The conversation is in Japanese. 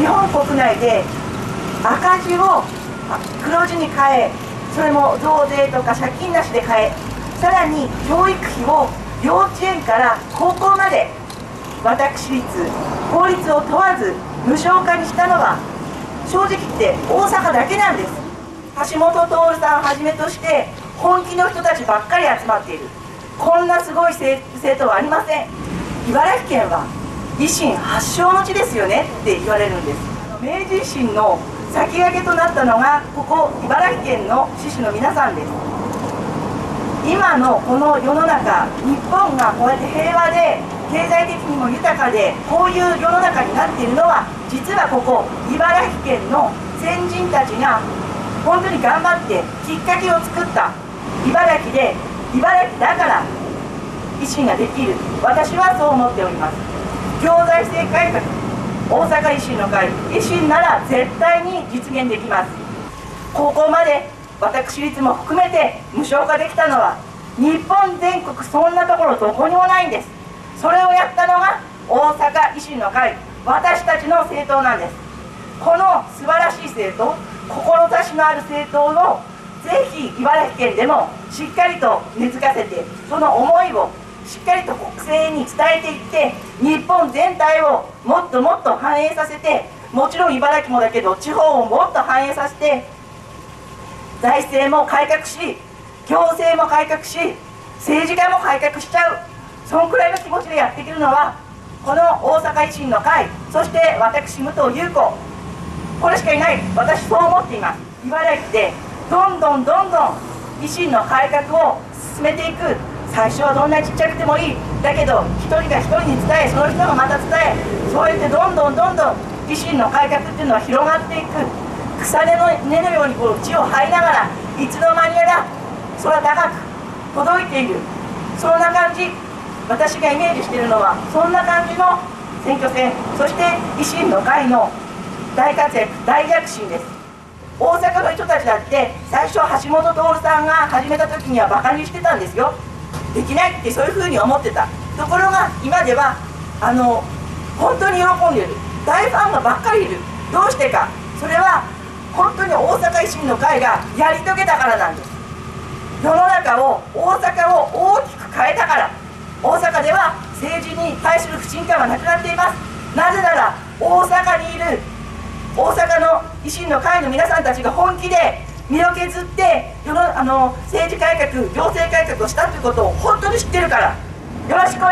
日本国内で赤字を黒字に変え、それも増税とか借金なしで変え、さらに教育費を幼稚園から高校まで私立公立を問わず無償化にしたのは正直言って大阪だけなんです。橋本徹さんをはじめとして本気の人たちばっかり集まっている。こんなすごい政党はありません。茨城県は維新発祥の地ですよねって言われるんです。明治維新の先駆けとなったのがここ茨城県の志士の皆さんです。今のこの世の中、日本がこうやって平和で経済的にも豊かでこういう世の中になっているのは、実はここ茨城県の先人たちが本当に頑張ってきっかけを作った茨城で、茨城だから維新ができる。私はそう思っております。行財政改革、大阪維新の会、維新なら絶対に実現できます。高校まで私立も含めて無償化できたのは日本全国そんなところどこにもないんです。それをやったのが大阪維新の会、私たちの政党なんです。この素晴らしい政党、志のある政党をぜひ茨城県でもしっかりと根付かせて、その思いをしっかりと国政に伝えていって、日本全体をもっともっと反映させて、もちろん茨城もだけど地方をもっと反映させて、財政も改革し、行政も改革し、政治家も改革しちゃう、そんくらいの気持ちでやっていけるのはこの大阪維新の会、そして私武藤裕子、これしかいない。私そう思っています。茨城でどんどん維新の改革を進めていく。最初はどんなにちっちゃくてもいい。だけど一人が一人に伝え、その人がまた伝え、そうやってどんどん維新の改革っていうのは広がっていく。草根の根のようにこう地を這いながら、いつの間にやら空高く届いている。そんな感じ、私がイメージしているのはそんな感じの選挙戦、そして維新の会の大活躍、大躍進です。大阪の人たちだって最初橋本徹さんが始めた時にはバカにしてたんですよ。できないってそういうふうに思ってたところが、今では本当に喜んでいる大ファンがばっかりいる。どうしてか、それは本当に大阪維新の会がやり遂げたからなんです。世の中を、大阪を大きく変えたから。大阪では政治に対する不信感はなくなっています。なぜなら大阪にいる大阪の維新の会の皆さんたちが本気で身を削って政治改革、行政改革をしたということを本当に知ってるから。よろしくお願いします。